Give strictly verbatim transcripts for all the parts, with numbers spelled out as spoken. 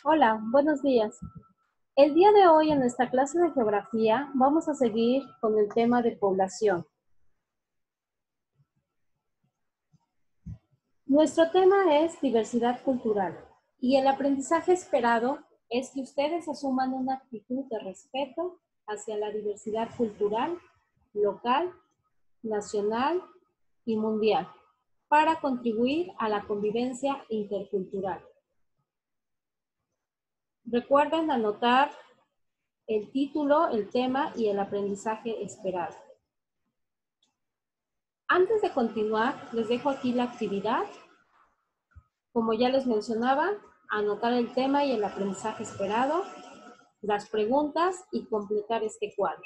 Hola, buenos días. El día de hoy en nuestra clase de geografía vamos a seguir con el tema de población. Nuestro tema es diversidad cultural y el aprendizaje esperado es que ustedes asuman una actitud de respeto hacia la diversidad cultural, local, nacional y mundial para contribuir a la convivencia intercultural. Recuerden anotar el título, el tema y el aprendizaje esperado. Antes de continuar, les dejo aquí la actividad. Como ya les mencionaba, anotar el tema y el aprendizaje esperado, las preguntas y completar este cuadro.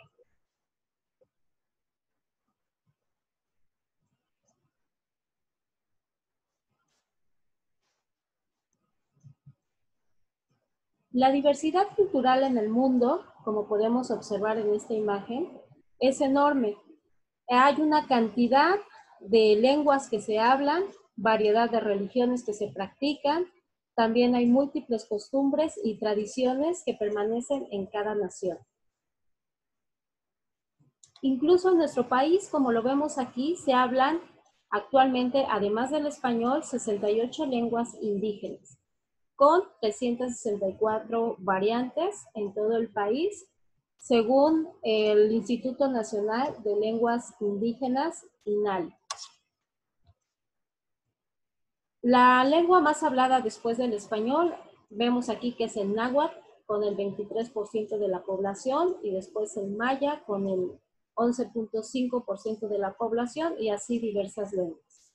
La diversidad cultural en el mundo, como podemos observar en esta imagen, es enorme. Hay una cantidad de lenguas que se hablan, variedad de religiones que se practican, también hay múltiples costumbres y tradiciones que permanecen en cada nación. Incluso en nuestro país, como lo vemos aquí, se hablan actualmente, además del español, sesenta y ocho lenguas indígenas, con trescientas sesenta y cuatro variantes en todo el país, según el Instituto Nacional de Lenguas Indígenas, INALI. La lengua más hablada después del español, vemos aquí que es el náhuatl, con el veintitrés por ciento de la población, y después el maya, con el once punto cinco por ciento de la población, y así diversas lenguas.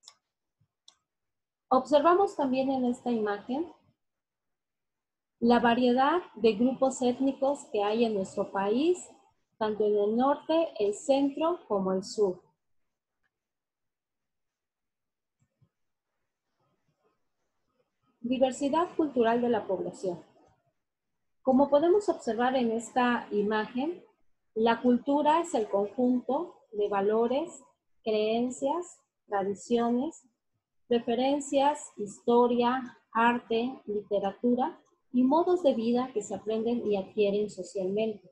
Observamos también en esta imagen la variedad de grupos étnicos que hay en nuestro país, tanto en el norte, el centro, como el sur. Diversidad cultural de la población. Como podemos observar en esta imagen, la cultura es el conjunto de valores, creencias, tradiciones, preferencias, historia, arte, literatura y modos de vida que se aprenden y adquieren socialmente.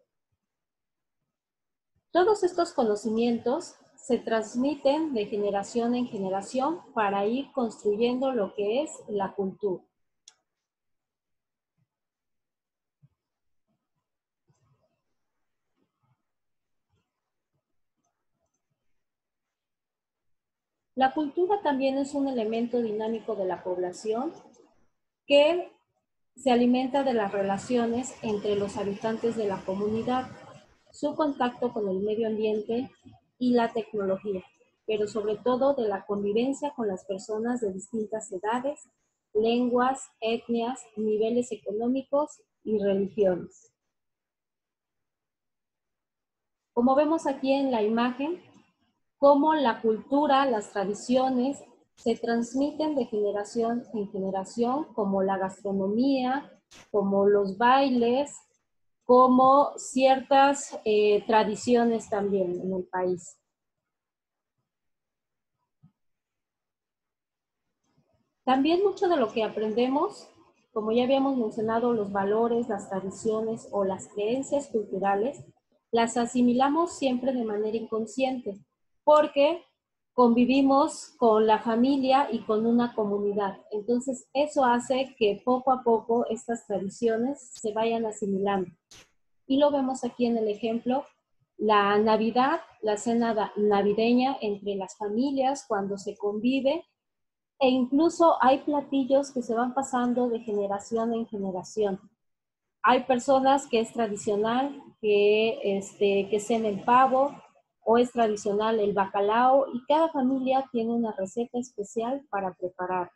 Todos estos conocimientos se transmiten de generación en generación para ir construyendo lo que es la cultura. La cultura también es un elemento dinámico de la población que se alimenta de las relaciones entre los habitantes de la comunidad, su contacto con el medio ambiente y la tecnología, pero sobre todo de la convivencia con las personas de distintas edades, lenguas, etnias, niveles económicos y religiones. Como vemos aquí en la imagen, cómo la cultura, las tradiciones se transmiten de generación en generación, como la gastronomía, como los bailes, como ciertas eh, tradiciones también en el país. También mucho de lo que aprendemos, como ya habíamos mencionado, los valores, las tradiciones o las creencias culturales, las asimilamos siempre de manera inconsciente, porque convivimos con la familia y con una comunidad. Entonces, eso hace que poco a poco estas tradiciones se vayan asimilando. Y lo vemos aquí en el ejemplo, la Navidad, la cena navideña entre las familias cuando se convive, e incluso hay platillos que se van pasando de generación en generación. Hay personas que es tradicional que, este, que cenen pavo, o es tradicional el bacalao, y cada familia tiene una receta especial para preparar.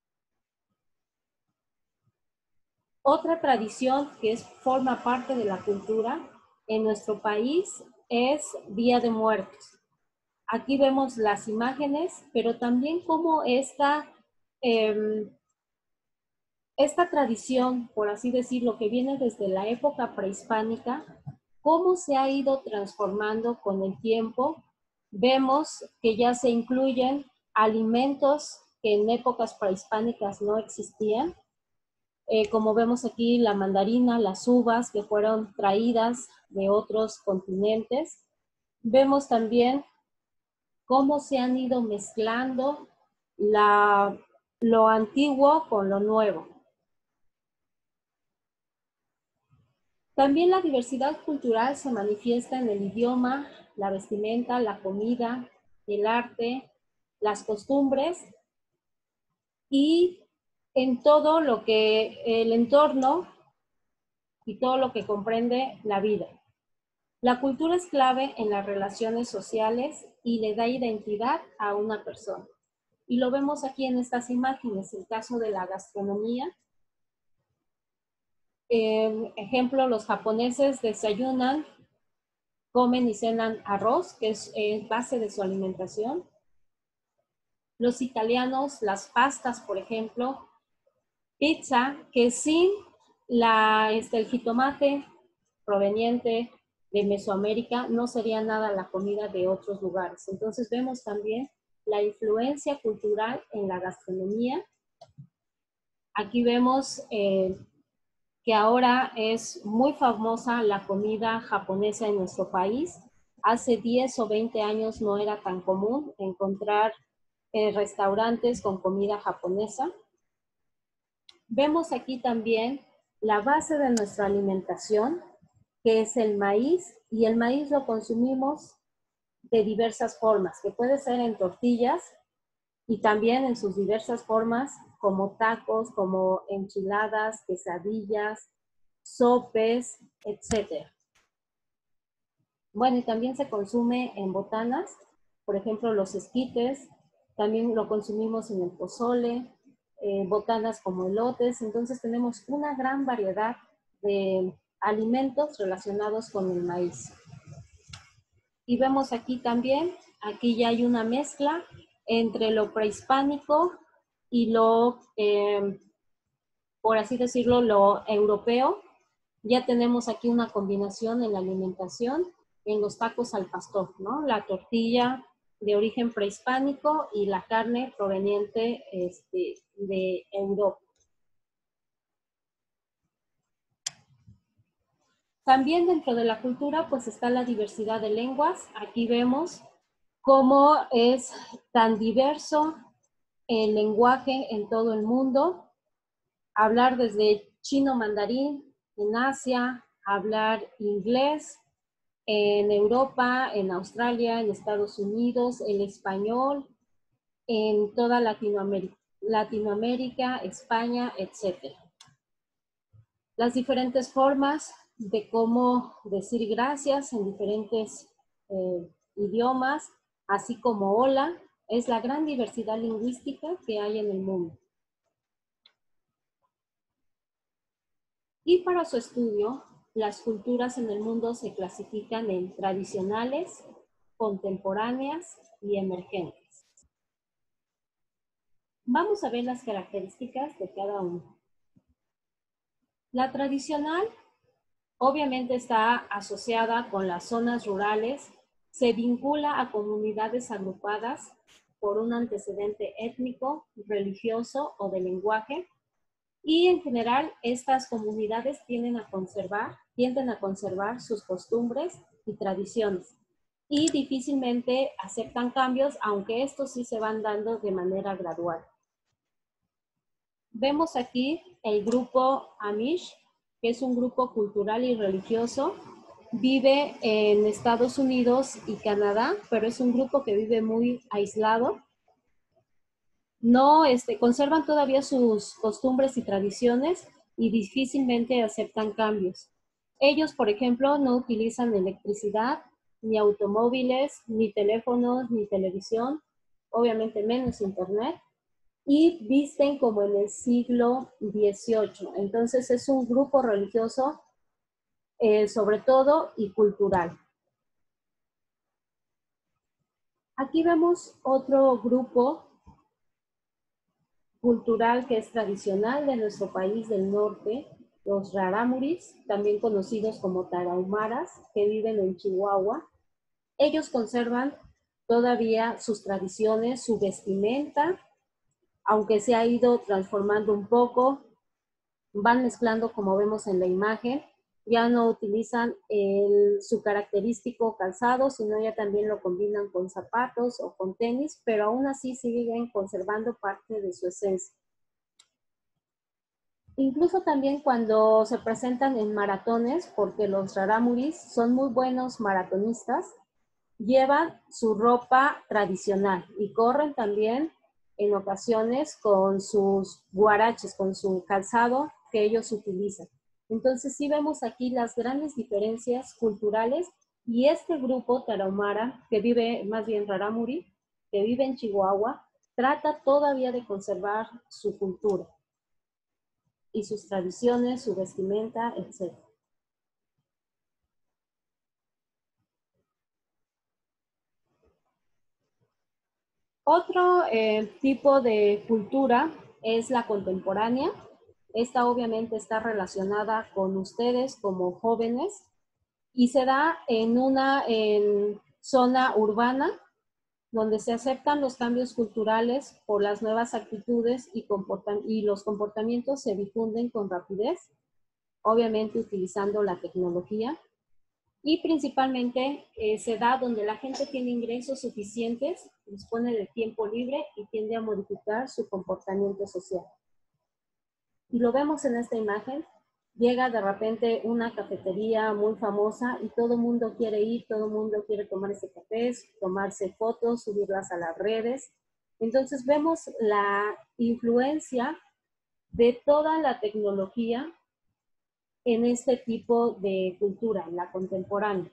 Otra tradición que es, forma parte de la cultura en nuestro país es Día de Muertos. Aquí vemos las imágenes, pero también cómo esta, eh, esta tradición, por así decirlo, que viene desde la época prehispánica, cómo se ha ido transformando con el tiempo. Vemos que ya se incluyen alimentos que en épocas prehispánicas no existían, Eh, como vemos aquí, la mandarina, las uvas que fueron traídas de otros continentes. Vemos también cómo se han ido mezclando la, lo antiguo con lo nuevo. También la diversidad cultural se manifiesta en el idioma, la vestimenta, la comida, el arte, las costumbres y en todo lo que el entorno y todo lo que comprende la vida. La cultura es clave en las relaciones sociales y le da identidad a una persona. Y lo vemos aquí en estas imágenes, el caso de la gastronomía. Eh, ejemplo, los japoneses desayunan, comen y cenan arroz, que es eh, base de su alimentación. Los italianos, las pastas, por ejemplo, pizza, que sin la, este, el jitomate proveniente de Mesoamérica no sería nada la comida de otros lugares. Entonces vemos también la influencia cultural en la gastronomía. Aquí vemos eh, que ahora es muy famosa la comida japonesa en nuestro país. Hace diez o veinte años no era tan común encontrar eh, restaurantes con comida japonesa. Vemos aquí también la base de nuestra alimentación, que es el maíz, y el maíz lo consumimos de diversas formas, que puede ser en tortillas y también en sus diversas formas, como tacos, como enchiladas, quesadillas, sopes, etcétera. Bueno, y también se consume en botanas, por ejemplo, los esquites, también lo consumimos en el pozole, eh, botanas como elotes, entonces tenemos una gran variedad de alimentos relacionados con el maíz. Y vemos aquí también, aquí ya hay una mezcla entre lo prehispánico y lo, eh, por así decirlo, lo europeo. Ya tenemos aquí una combinación en la alimentación, en los tacos al pastor, ¿no? La tortilla de origen prehispánico y la carne proveniente este, de Europa. También dentro de la cultura, pues está la diversidad de lenguas. Aquí vemos cómo es tan diverso el lenguaje en todo el mundo. Hablar desde chino mandarín en Asia, hablar inglés en Europa, en Australia, en Estados Unidos, el español, en toda Latinoamérica, Latinoamérica, España, etcétera. Las diferentes formas de cómo decir gracias en diferentes eh, idiomas, así como hola, es la gran diversidad lingüística que hay en el mundo. Y para su estudio, las culturas en el mundo se clasifican en tradicionales, contemporáneas y emergentes. Vamos a ver las características de cada uno. La tradicional obviamente está asociada con las zonas rurales, se vincula a comunidades agrupadas por un antecedente étnico, religioso o de lenguaje, y en general estas comunidades tienden a conservar, tienden a conservar sus costumbres y tradiciones y difícilmente aceptan cambios, aunque estos sí se van dando de manera gradual. Vemos aquí el grupo Amish, que es un grupo cultural y religioso. Vive en Estados Unidos y Canadá, pero es un grupo que vive muy aislado. No, este, conservan todavía sus costumbres y tradiciones y difícilmente aceptan cambios. Ellos, por ejemplo, no utilizan electricidad, ni automóviles, ni teléfonos, ni televisión, obviamente menos internet, y visten como en el siglo dieciocho. Entonces es un grupo religioso, eh, sobre todo, y cultural. Aquí vemos otro grupo cultural que es tradicional de nuestro país del norte, los rarámuris, también conocidos como tarahumaras, que viven en Chihuahua. Ellos conservan todavía sus tradiciones, su vestimenta, aunque se ha ido transformando un poco. van mezclando, como vemos en la imagen, ya no utilizan el, su característico calzado, sino ya también lo combinan con zapatos o con tenis, pero aún así siguen conservando parte de su esencia. Incluso también cuando se presentan en maratones, porque los rarámuris son muy buenos maratonistas, llevan su ropa tradicional y corren también en ocasiones con sus guaraches, con su calzado que ellos utilizan. Entonces sí vemos aquí las grandes diferencias culturales y este grupo tarahumara, que vive, más bien rarámuri, que vive en Chihuahua, trata todavía de conservar su cultura y sus tradiciones, su vestimenta, etcétera. Otro eh, tipo de cultura es la contemporánea. Esta obviamente está relacionada con ustedes como jóvenes y se da en una en zona urbana donde se aceptan los cambios culturales por las nuevas actitudes y, y los comportamientos se difunden con rapidez, obviamente utilizando la tecnología. Y principalmente eh, se da donde la gente tiene ingresos suficientes, dispone de tiempo libre y tiende a modificar su comportamiento social. Y lo vemos en esta imagen. Llega de repente una cafetería muy famosa y todo el mundo quiere ir, todo el mundo quiere tomarse cafés, tomarse fotos, subirlas a las redes. Entonces vemos la influencia de toda la tecnología en este tipo de cultura, en la contemporánea.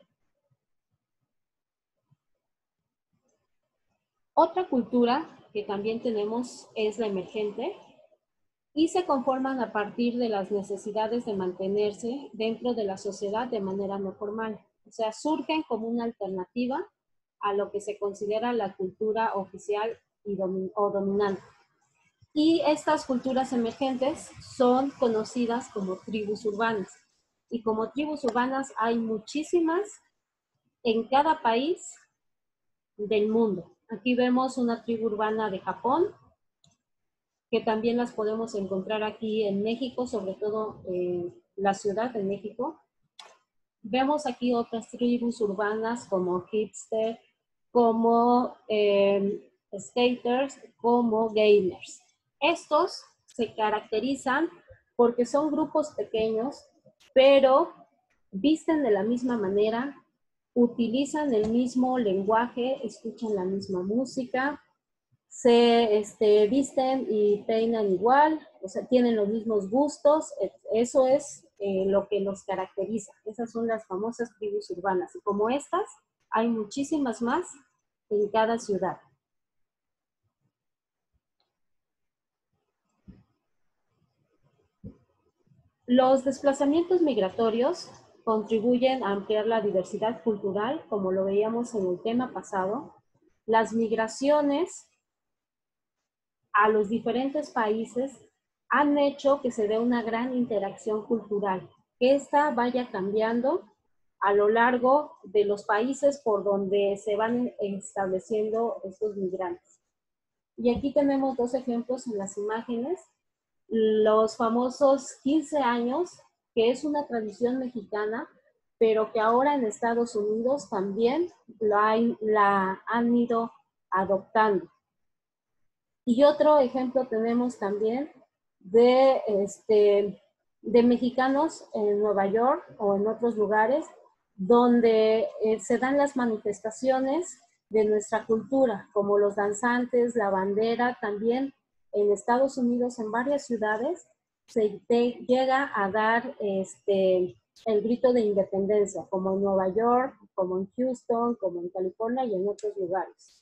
Otra cultura que también tenemos es la emergente y se conforman a partir de las necesidades de mantenerse dentro de la sociedad de manera no formal. O sea, surgen como una alternativa a lo que se considera la cultura oficial y domin o dominante. Y estas culturas emergentes son conocidas como tribus urbanas. Y como tribus urbanas hay muchísimas en cada país del mundo. Aquí vemos una tribu urbana de Japón, que también las podemos encontrar aquí en México, sobre todo en la Ciudad de México. Vemos aquí otras tribus urbanas como hipster, como eh, skaters, como gamers. Estos se caracterizan porque son grupos pequeños, pero visten de la misma manera, utilizan el mismo lenguaje, escuchan la misma música, se este, visten y peinan igual, o sea, tienen los mismos gustos, eso es eh, lo que los caracteriza. Esas son las famosas tribus urbanas. Y como estas, hay muchísimas más en cada ciudad. Los desplazamientos migratorios contribuyen a ampliar la diversidad cultural, como lo veíamos en el tema pasado. Las migraciones a los diferentes países han hecho que se dé una gran interacción cultural, que esta vaya cambiando a lo largo de los países por donde se van estableciendo estos migrantes. Y aquí tenemos dos ejemplos en las imágenes. Los famosos quince años, que es una tradición mexicana, pero que ahora en Estados Unidos también la, la han ido adoptando. Y otro ejemplo tenemos también de, este, de mexicanos en Nueva York o en otros lugares donde eh, se dan las manifestaciones de nuestra cultura, como los danzantes, la bandera, también en Estados Unidos, en varias ciudades, se te, llega a dar este, el grito de independencia, como en Nueva York, como en Houston, como en California y en otros lugares.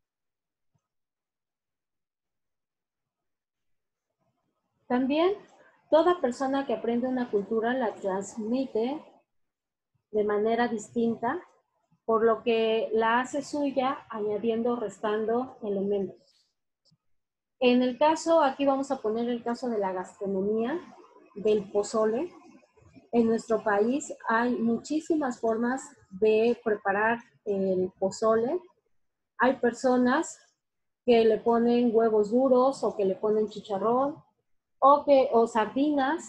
También, toda persona que aprende una cultura la transmite de manera distinta, por lo que la hace suya añadiendo o restando elementos. En el caso, aquí vamos a poner el caso de la gastronomía, del pozole. En nuestro país hay muchísimas formas de preparar el pozole. Hay personas que le ponen huevos duros o que le ponen chicharrón o, que, o sardinas,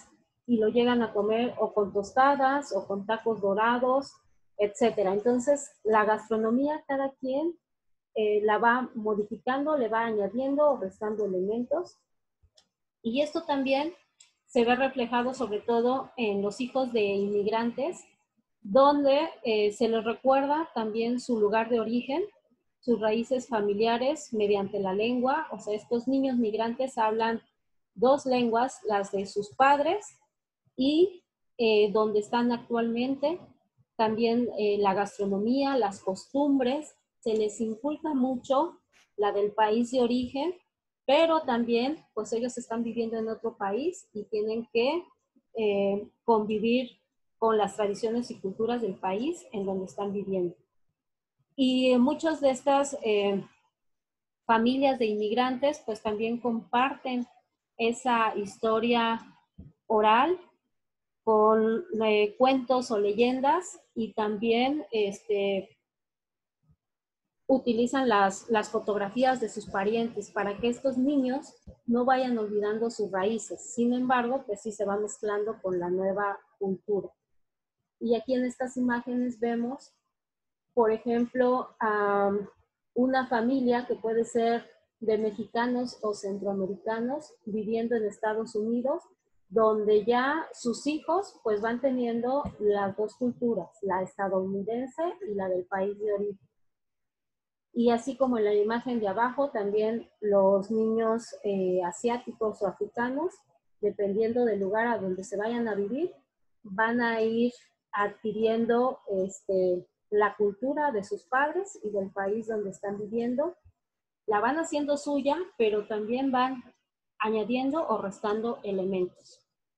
y lo llegan a comer o con tostadas o con tacos dorados, etcétera. Entonces, la gastronomía, cada quien eh, la va modificando, le va añadiendo o restando elementos. Y esto también se ve reflejado sobre todo en los hijos de inmigrantes, donde eh, se les recuerda también su lugar de origen, sus raíces familiares mediante la lengua. O sea, estos niños migrantes hablan dos lenguas, las de sus padres y eh, donde están actualmente. También eh, la gastronomía, las costumbres, se les inculca mucho la del país de origen, pero también pues ellos están viviendo en otro país y tienen que eh, convivir con las tradiciones y culturas del país en donde están viviendo. Y muchas de estas eh, familias de inmigrantes pues también comparten esa historia oral con eh, cuentos o leyendas, y también este, utilizan las, las fotografías de sus parientes para que estos niños no vayan olvidando sus raíces. Sin embargo, pues sí se va mezclando con la nueva cultura. Y aquí en estas imágenes vemos, por ejemplo, um, una familia que puede ser de mexicanos o centroamericanos viviendo en Estados Unidos, donde ya sus hijos pues van teniendo las dos culturas, la estadounidense y la del país de origen. Y así como en la imagen de abajo, también los niños eh, asiáticos o africanos, dependiendo del lugar a donde se vayan a vivir, van a ir adquiriendo este, la cultura de sus padres y del país donde están viviendo. La van haciendo suya, pero también van añadiendo o restando elementos.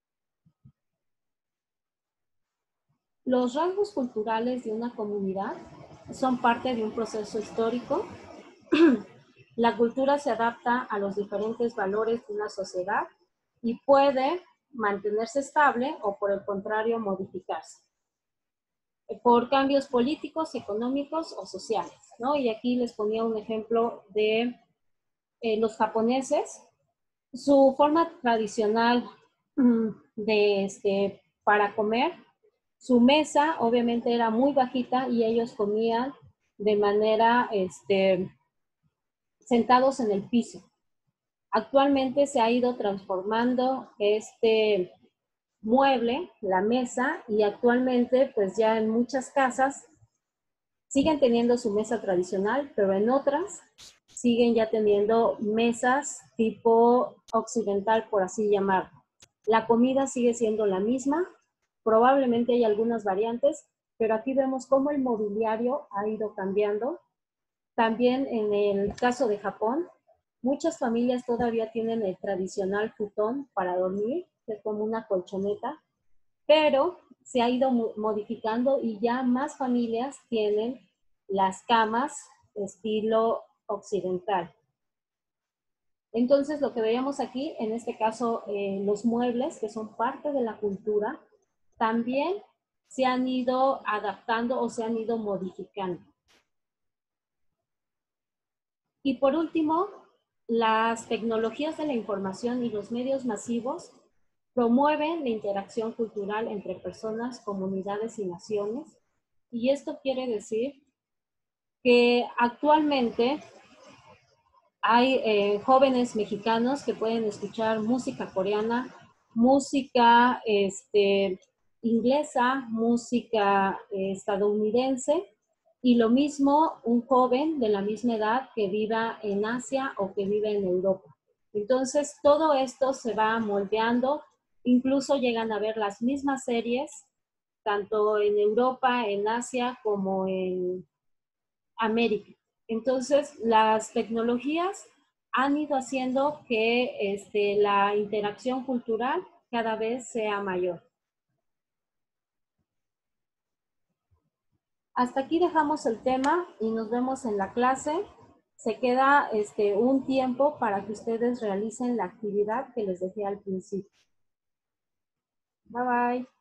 Los rasgos culturales de una comunidad son parte de un proceso histórico. La cultura se adapta a los diferentes valores de una sociedad y puede mantenerse estable o, por el contrario, modificarse por cambios políticos, económicos o sociales, ¿no? Y aquí les ponía un ejemplo de eh, los japoneses. Su forma tradicional de, este, para comer, su mesa obviamente era muy bajita y ellos comían de manera este, sentados en el piso. Actualmente se ha ido transformando este mueble, la mesa, y actualmente pues ya en muchas casas siguen teniendo su mesa tradicional, pero en otras siguen ya teniendo mesas tipo occidental, por así llamarlo. La comida sigue siendo la misma, probablemente hay algunas variantes, pero aquí vemos cómo el mobiliario ha ido cambiando. También en el caso de Japón, muchas familias todavía tienen el tradicional futón para dormir, que es como una colchoneta, pero se ha ido modificando y ya más familias tienen las camas estilo occidental. Entonces, lo que veíamos aquí, en este caso, eh, los muebles, que son parte de la cultura, también se han ido adaptando o se han ido modificando. Y por último, las tecnologías de la información y los medios masivos promueven la interacción cultural entre personas, comunidades y naciones. Y esto quiere decir que actualmente hay eh, jóvenes mexicanos que pueden escuchar música coreana, música este, inglesa, música eh, estadounidense, y lo mismo un joven de la misma edad que viva en Asia o que vive en Europa. Entonces, todo esto se va moldeando, incluso llegan a ver las mismas series, tanto en Europa, en Asia, como en América. Entonces, las tecnologías han ido haciendo que este, la interacción cultural cada vez sea mayor. Hasta aquí dejamos el tema y nos vemos en la clase. Se queda este, un tiempo para que ustedes realicen la actividad que les dejé al principio. Bye bye.